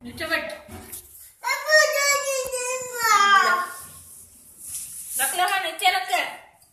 नीचे बैठ। रख लो, नीचे रख के।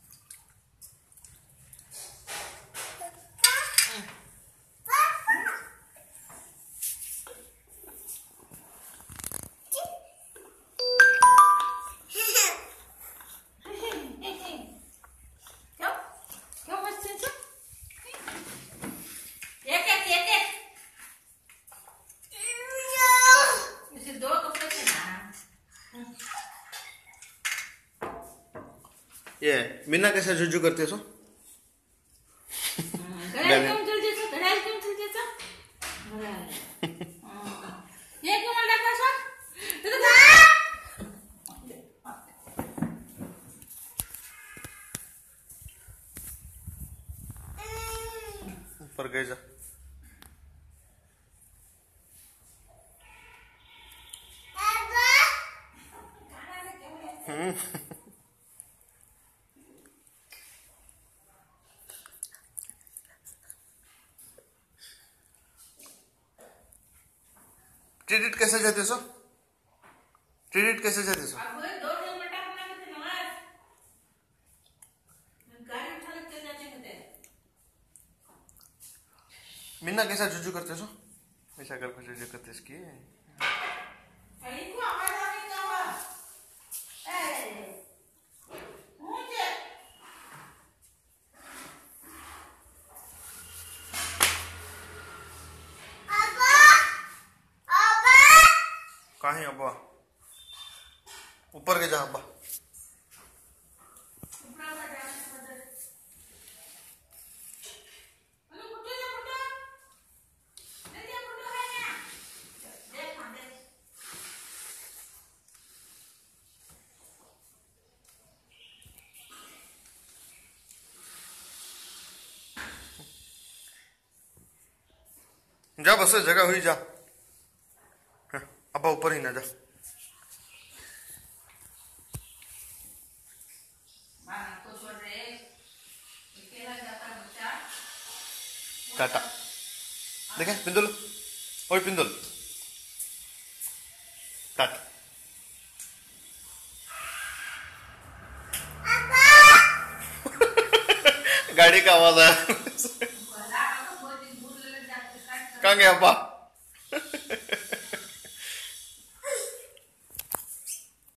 ये मीना कैसे जुजू करते सो? ये क्यों मत करता सो? ऊपर गए जा। ट्रीट कैसे जाते सो? ट्रीट कैसे जाते सो? मीना कैसा जुजू करते सो? ऐसा करके जुजू करते इसकी। कहाँ है अब्बा? ऊपर के जा अब्बा। जा बस जगह हुई जा। अब्बा ऊपर ही ना जा। टाटा देखे पिंदुल, ओए पिंदुल टाटा। गाड़ी का आवाज आया। कहाँ गया अब्बा?